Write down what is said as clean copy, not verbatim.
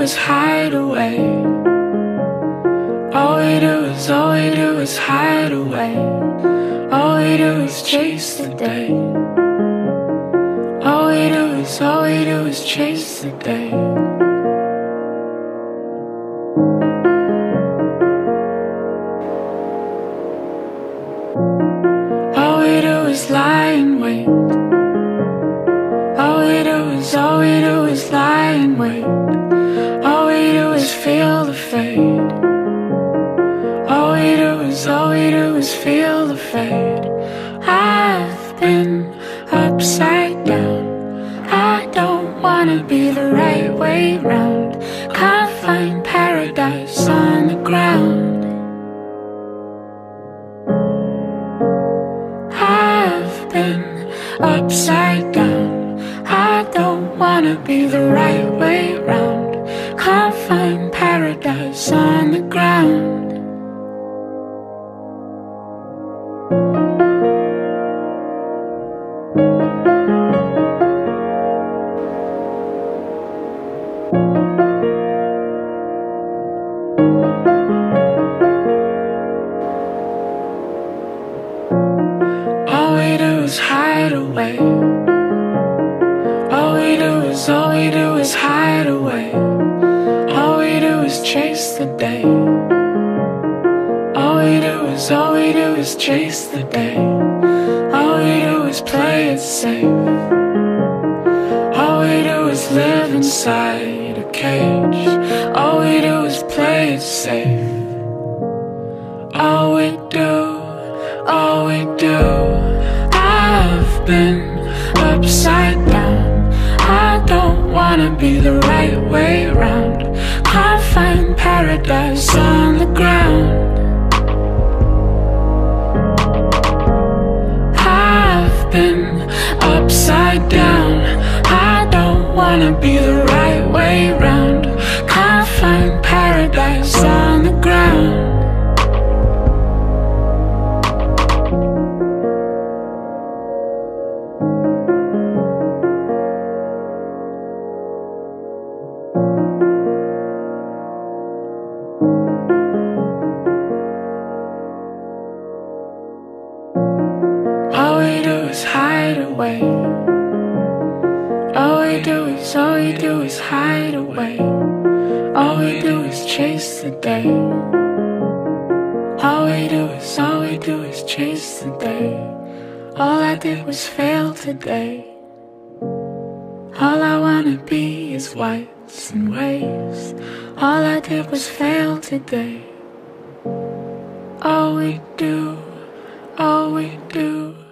is hide away. All we do is hide away. All we do is chase the day. All we do is chase the day. All we do is lie in wait. All we do is lie in wait. All we do is feel the fade. All we do is feel the fade. I've been upside down. I don't wanna be the right way round. Can't find paradise on the ground. I've been upside down. I don't wanna be the right way round. Can't find paradise on the ground. All we do is hide away. All we do is hide away. All we do is chase the day. All we do is chase the day. All we do is play it safe. All we do is live inside a cage. All we do is play it safe. All we do, I've been upside down. I don't wanna be the right way round. Can't find paradise on the ground. I've been upside down. I don't wanna be the right way round. Can't find paradise on the ground. All we do is hide away. All we do is hide away. All we do is chase the day. All we do is chase the day. All I did was fail today. All I wanna be is whites and waves. All I did was fail today. All we do